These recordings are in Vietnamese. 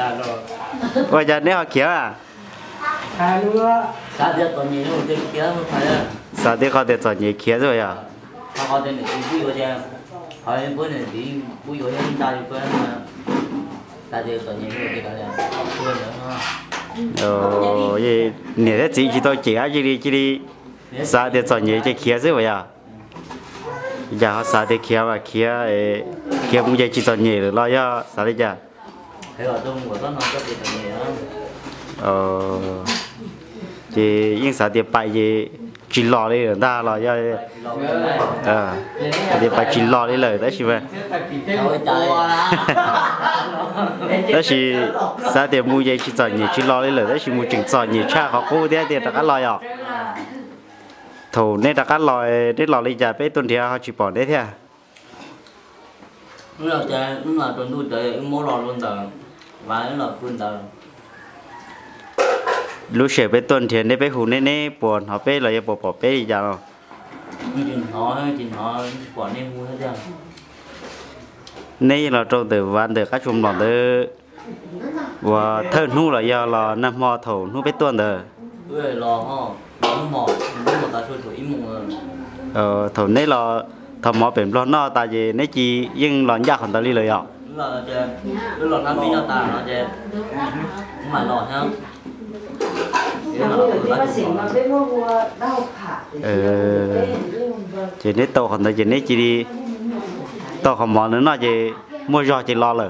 bây giờ nếu họ kia à hai nữa sao được còn nhiều nữa kia mới phải là sao thì có thể chọn nhiều kia rồi à họ có thể là vui rồi chứ họ bữa này thì vui rồi chúng ta thì quen mà ta thì còn nhiều nữa thì cả là quên nữa vậy nếu thế chỉ tôi chỉ đi sao thì chọn nhiều cái kia rồi à giờ họ sao thì kia mà kia cũng chỉ chọn nhiều rồi lo cho sao đấy chứ thế là tôi của nó có gì còn nhiều chị những sao thì bài gì chỉ lo đi rồi ta lo cho thì bài chỉ lo đi lời đó chị vậy đó chị sao thì mua gì chỉ chọn nhiều chỉ lo đi lời đó chị mua chỉnh chọn nhiều cha họ cố thế thì đã lo rồi thủ nên đã lo để lo đi trả bé tuần thì họ chỉ bỏ đấy thôi nó là tuần nuôi trời mua lo luôn rồi và nó là quân tờ lúc xưa bé tuần thì nên bé hú nên buồn họ bé là bỏ bé gì rồi chuyện họ quản nên mua hết chưa nên là trong từ văn từ các chung lòng từ và thơ nu là do là năm mò thầu nu bé tuần rồi lo ho lo mò ta xui thổi mùng thầu nên là thầu mò biển lo nó tại vì nên chỉ nhưng lo nhạc còn ta đi lời ạ là chơi lo năm mươi nó ta nó chơi mà lo ha chỉ nên tàu còn ta chỉ nên chỉ đi tàu còn mò nữa nó chỉ mua giò chỉ lo rồi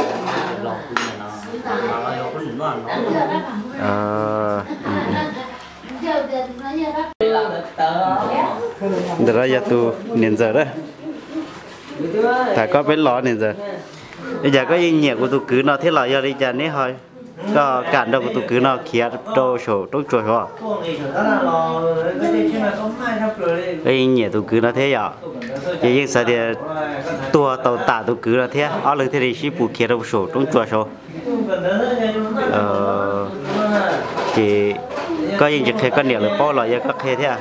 được rồi giờ tu nên giờ đó thầy có biết lo nên giờ bây giờ có những nhẹ của tôi cứ nó thế là giờ đi giờ này thôi có cản đâu của tôi cứ nó kia đâu sổ đâu chuột hả cái nhẹ tôi cứ nó thế giờ cái những sao thì tua tàu tả tôi cứ nó thế ở lưng thế thì chỉ bù kia đâu sổ đâu chuột sổ thì có những chuyện có nhiều là bao là giờ có kia thế à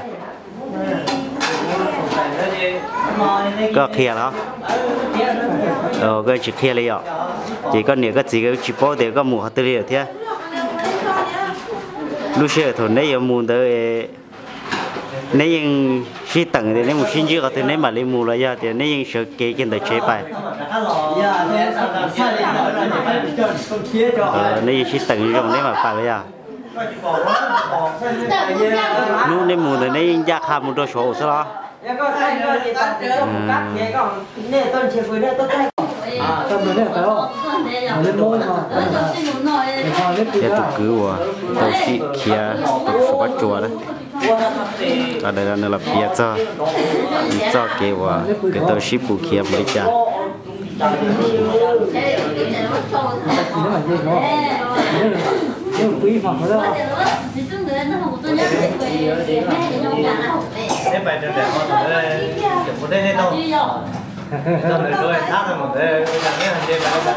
có kia đó cái chỉ kia lấy ạ chỉ có nhiều cái gì cái chỉ bao để có mù hạt tươi thế lúc xưa thôi nếu như mù tới nếu như khi tầng thì nếu một sinh chưa có thể nếu mà lấy mù là giờ thì nếu như sợ kê trên đời chế bài nếu như khi tầng dùng nếu mà phải bây giờ lúc nếu mù thì nếu ra khám một đôi số sao đó lên môi mà để tôi cứu tôi xịt kia tôi bắt chùa đấy ở đây là bia cho kêu cái tôi xịt bù kia mới cha quý phòng đó thế bài trò đẹp hơn rồi một đây đâu cho người rồi thắt rồi một đây cái này là chơi bài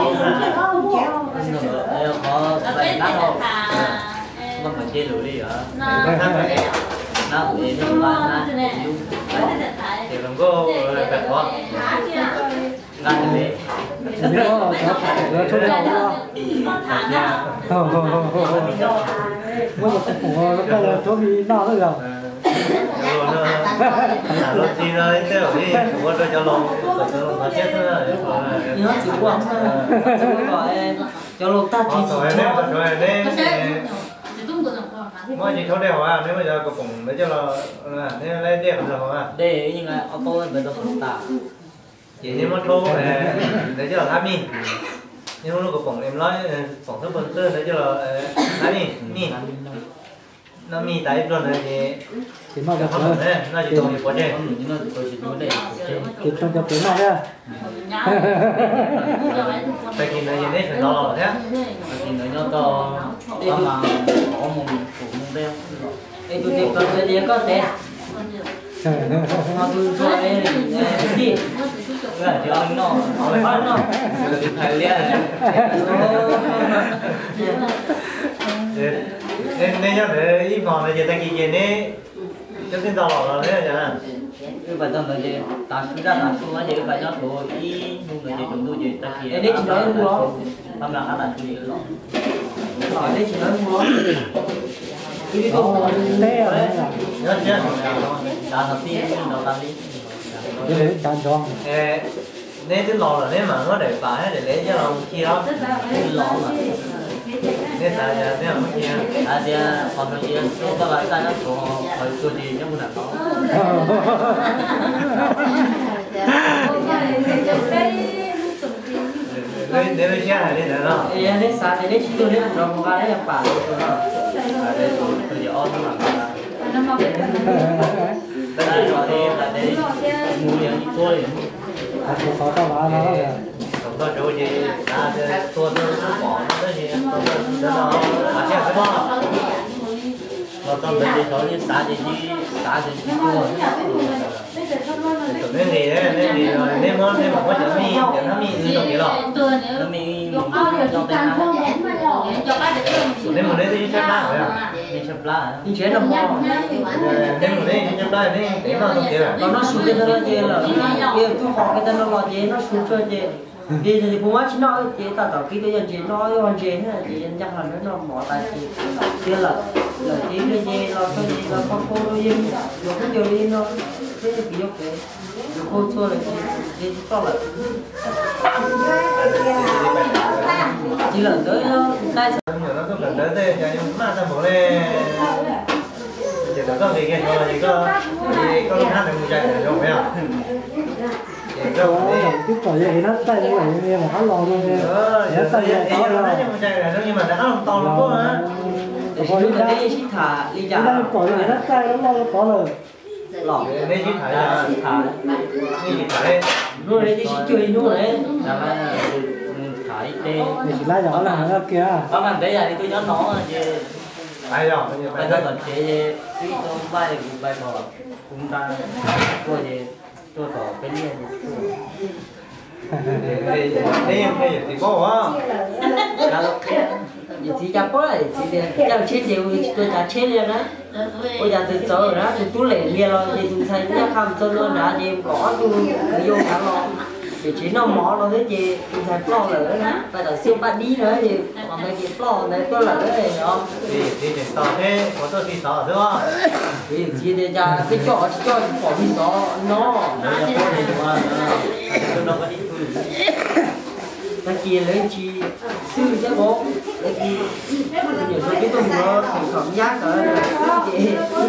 có bài đá đâu mà mình chơi rồi đi hả nó thì nó là thì không có bài khó ngang thế nó cho nó nó cho vì nó nữa rồi rồi thì rồi thế rồi đi mua cho lòng nó chết nữa nó chịu quá cho lô ta thì rồi đấy mọi gì thấu đều à nếu bây giờ cậu cũng lấy cho là nên lấy điện rồi à để nhưng mà ô tô bây giờ không tạ chỉ nếu mà thô để cho là 20 nhưng mà lúc cậu em nói phỏng thức phần tư để cho là 20 nó mi tại luôn này thì mà được không đấy nó chỉ tồn quá trên nó chỉ tồn để thì trong cho tiếng này nha tại vì này này phải lo thế thì nó to mà có một đeo đây tôi tìm con cái gì có thế nó tôi cho đây đi là cho anh nó thầy liên nên nhớ để ý mòn là giờ ta gì này cho cái tàu lò đấy là cái bài tập này ta suy ra là suy nói gì cái bài tập của ý nhưng mà chúng tôi gì ta kia đấy chỉ nói đúng không làm là ăn gì lọ đấy chỉ nói mua đi Ồ, lé rồi. nhớ chưa đã thật tiên đầu ta đi Cái đấy càn tròn. nên cái lò là nếu mà nó để phải để lấy cho lòng kia đó lọ mà nên tại giờ nếu mà kia thì còn phải gì các bạn ta nó của phải tôi gì trong một đó nên bây giờ là nên đó nên sáng thì đến tôi đến rồi một cái đấy là phải rồi đây tôi chỉ on mà đây rồi thì là để mua nhiều như tôi Có tao bảo nó rồi. không có chỗ gì ta tôi bỏ nó gì nó mà theo cái đó nó còn bên đây thôi xã thì chua nên gì đấy nên gì rồi nên món nên một cái chợ mi như đồng gì đó nó mi trong tay nó nên một đấy đi chơi lá phải không đi chụp lá đi chế nó mò nên một đấy đi chơi lá nên để nó đồng gì à nó xuống cái nó chế là kia tôi hỏi cái nó lo chế nó xuống chơi chế đi thì cũng chỉ nói chế tạo cái giờ chế nói hoàn chế là chế chắc là nó mỏ tài chế kia là chế cái chế là cái gì là con cô nó yên rồi cái điều đi nó thế thì cái cái cô chua là chế to là chỉ là tới đây nó có lần tới đây cho nhưng mà ta bỏ lên chỉ có gì kia thôi chỉ có lúc hát được một chạy rồi phải không Cái quả vậy nó tay như vậy nhưng mà nó lò luôn nha. Nó tay vậy to rồi. Nhưng mà nó không to lắm quá hả? Còn đi ra chỉ thả đi đây quả vậy nó tay nó lo to rồi. lỏng đây chỉ thả là thả chỉ thả đây nuôi đấy chỉ chơi nuôi đấy là thả đi Để chỉ la nhỏ là nó kia. các bạn đấy là tôi nhớ nó chứ ai rồi bây giờ còn chế cái tôi bay bỏ chúng ta tôi thì tôi có cái gì đây thì có thì chả có này thì chả chết nhiều tôi chả chết liền đấy bây giờ từ chỗ rồi đó thì tôi lấy liền rồi thì tôi thấy nhá không cho luôn đã thì có tôi vô cả lo thì chỉ nó mỏ nó thế gì tôi thấy lo rồi đó bây giờ siêu ba đi nữa thì còn mấy cái lo này tôi là đấy đó thì tao thế có tôi thì tao đúng không thì chỉ để ra cái chỗ bỏ đi đó nó bây giờ có này mà tôi đâu có đi ta kia lấy chi sư chứ bố lấy chi nhiều số cái tôi mua thì cảm giác ở chị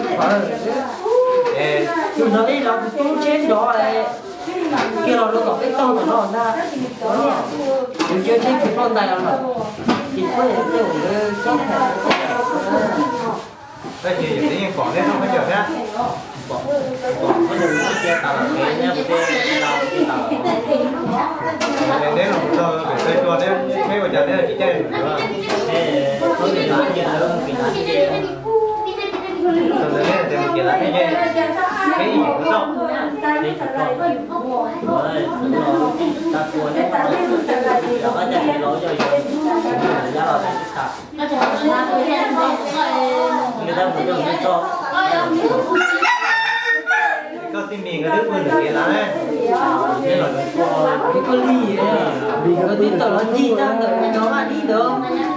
chứ nó đi là tôi chết đó này kia nó có cái tông của nó ra đừng chơi chết cái con này là chỉ có thể tiêu cái sốt này đây chỉ những cái quả đấy không có nhiều nhá có đừng có chia tàu cái nha một cái tàu nếu là một giờ phải chơi chua đấy mấy quả chả đấy là chỉ chơi được rồi thế có thể bán nhiều hơn vì nó chơi sau đấy là tiền kia là cái gì cũng đâu đi chụp rồi ta tua đấy mà nó có chạy lối rồi giá là phải chụp người ta muốn được cho có tin mình cái đứa quân được kia là đấy nên là cái con ly vậy à vì cái tin tao nó gì ta nó mà đi được